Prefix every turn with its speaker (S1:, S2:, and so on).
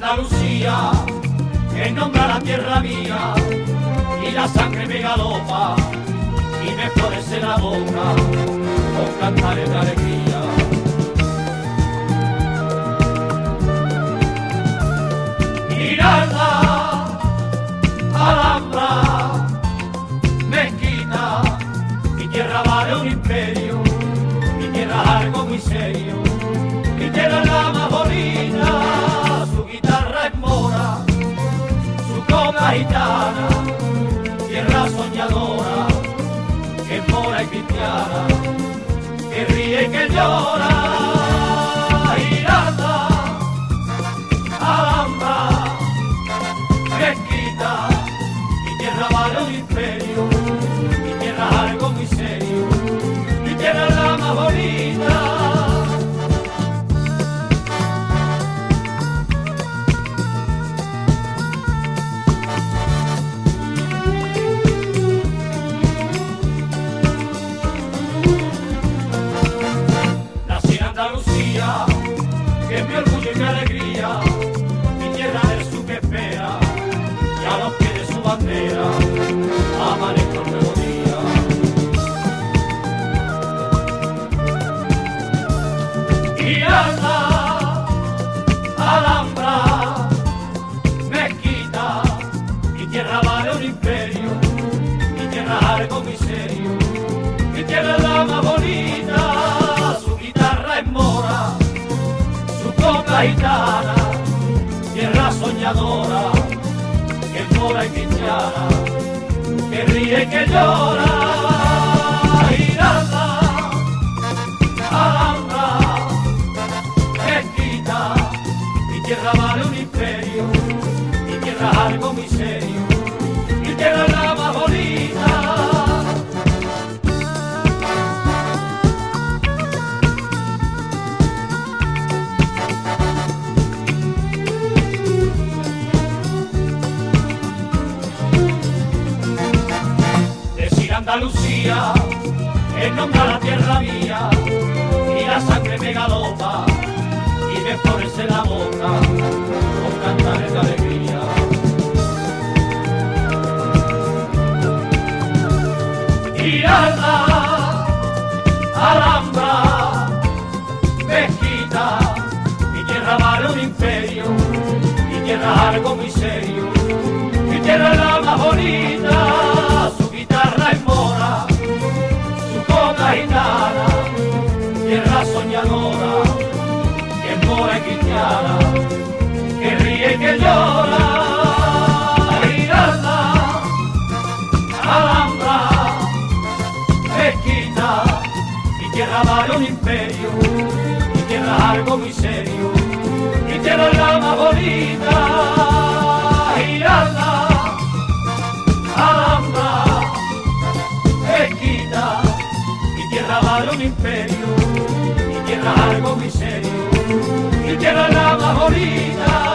S1: Andalucía, que nombra la tierra mía, y la sangre me galopa, y me florece la boca, con cantares de alegría. Giralda, Alhambra, Mezquita, mi tierra vale un imperio, mi tierra es algo muy serio, mi tierra es la más bonita, su guitarra es mora, su copla gitana, tierra soñadora, que es mora y cristiana, que ríe y que llora. Giralda, Alhambra, Mezquita, mi tierra vale un imperio, mi tierra es algo muy serio, mi tierra es la más bonita. Nací en Andalucía, que es mi orgullo y mi alegría, mi tierra del sur que espera, y a los pies de su bandera amanezca un nuevo día. Giralda, Alhambra, Mezquita, mi tierra vale un imperio, mi tierra es algo muy serio, mi tierra es la más bonita, su guitarra es mora, su copla gitana, tierra soñadora, que es mora y cristiana, que ríe y que llora. Giralda, Alhambra, Mezquita, mi tierra vale un imperio, mi tierra es algo muy serio, mi tierra es la más bonita. Andalucía, el nombre a la tierra mía, y la sangre me galopa, y me florece la boca, con cantares de alegría. Giralda, Alhambra, Mezquita, mi tierra vale un imperio, mi tierra es algo muy serio, mi tierra es la más bonita, su guitarra es mora, su copla gitana, tierra soñadora, que es mora y cristiana, que ríe y que llora. Giralda, Alhambra, Mezquita, mi tierra vale un imperio, mi tierra es algo muy serio, mi tierra es la más bonita. Giralda, Alhambra, Mezquita, mi tierra vale un imperio, mi tierra es algo muy serio, mi tierra es la más bonita.